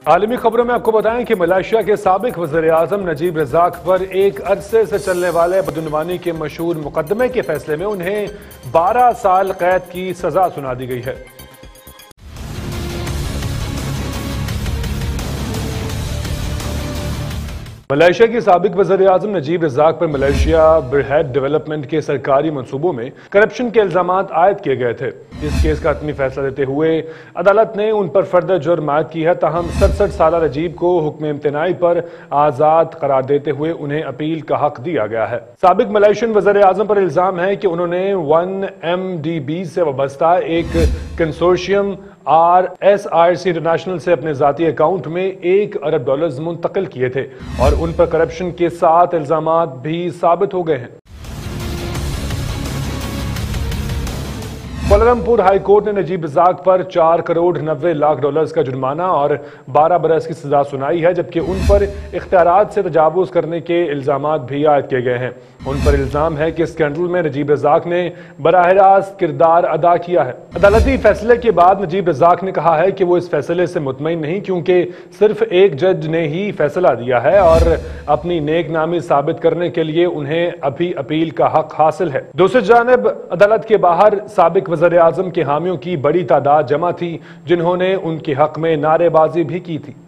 عالمی خبروں میں آپ کو بتائیں کہ ملائیشیا کے سابق وزیر اعظم نجیب رزاق پر ایک عرصے سے چلنے والے بدعنوانی کے مشہور مقدمے کے فیصلے میں انہیں 12 سال قید کی سزا سنا دی گئی ہے۔ ملائیشیا کی سابق وزیر اعظم نجیب رزاق پر ملائیشیا برہیٹ ڈیولپمنٹ کے سرکاری منصوبوں میں کرپشن کے الزامات عائد کیے گئے تھے۔ اس کیس کا حتمی فیصلہ دیتے ہوئے عدالت نے ان پر فرد جرم عائد کی ہے، تاہم 67 سالہ نجیب کو حکم امتناعی پر آزاد قرار دیتے ہوئے انہیں اپیل کا حق دیا گیا ہے۔ سابق ملائیشین وزیر اعظم پر الزام ہے کہ انہوں نے 1MDB سے وابستہ ایک کنسورشیم RSIRC انٹرنیشنل سے اپنے ذاتی اکاؤنٹ میں $1 ارب منتقل کیے تھے اور ان پر کرپشن کے 7 الزامات بھی ثابت ہو گئے ہیں۔ کوالالمپور ہائی کورٹ نے نجیب رزاق پر $4 کروڑ 90 لاکھ کا جرمانہ اور 12 برس کی سزا سنائی ہے، جبکہ ان پر اختیارات سے تجاوز کرنے کے الزامات بھی عائد کیے گئے ہیں۔ ان پر الزام ہے کہ اسکینڈل میں نجیب رزاق نے براہ راست کردار ادا کیا ہے۔ عدالتی فیصلے کے بعد نجیب رزاق نے کہا ہے کہ وہ اس فیصلے سے مطمئن نہیں، کیونکہ صرف ایک جج نے ہی فیصلہ دیا ہے اور اپنی نیک نامی ثابت کرنے کے لیے انہیں ابھی اپیل کا حق حاصل ہے۔ دوسری جانب عدالت کے باہر سابق وزیر اعظم کے حامیوں کی بڑی تعداد جمع تھی، جنہوں نے ان کے حق میں نعرے بازی بھی کی تھی۔